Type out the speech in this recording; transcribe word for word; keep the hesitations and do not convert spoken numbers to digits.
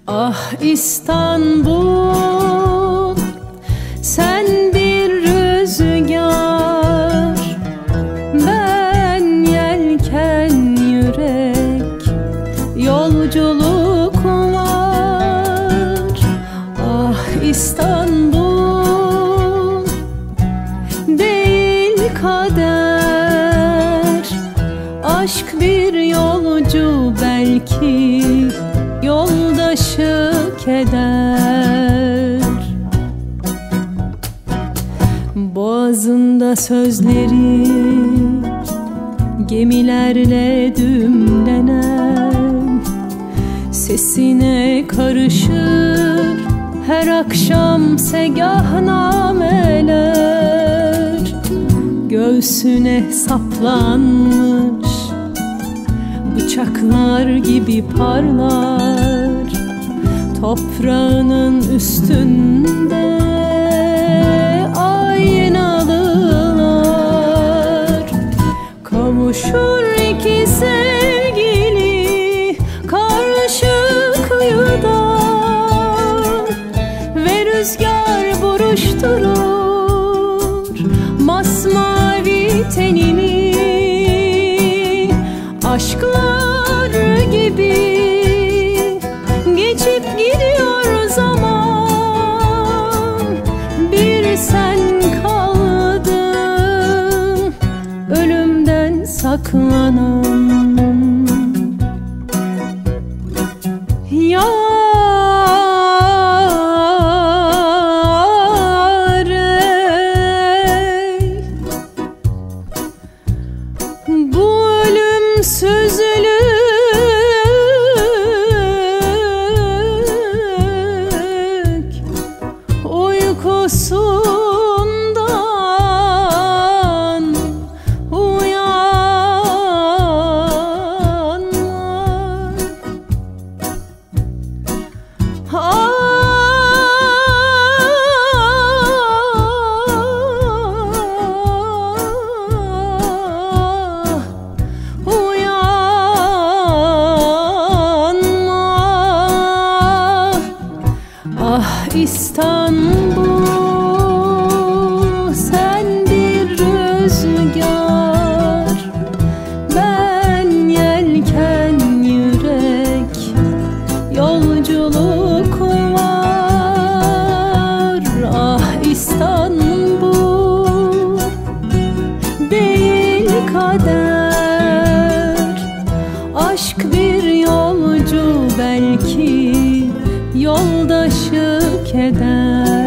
Ah İstanbul, sen bir rüzgar, ben yelken yürek, yolculuk var. Ah İstanbul, değil kader, aşk bir yolcu belki, yoldaşı keder. Boğazında sözleri gemilerle düğümlenen, sesine karışır her akşam segahnameler. Göğsüne saplanmış bıçaklar gibi parlar, toprağının üstünde aynalılar. Kavuşur iki sevgili karşı kıyıdan ve rüzgar buruşturur masmavi tenini. Aşklar gibi geçip gidiyor zaman, bir sen kaldın ölümden saklanan. Yâre, bu ölümsüzlük uykusundan uyanma. Ah, ah İstanbul, sen bir rüzgar, ben yelken yürek, yolculuk var. Ah İstanbul, değil kader, aşk bir yolcu belki, yoldaşı keder.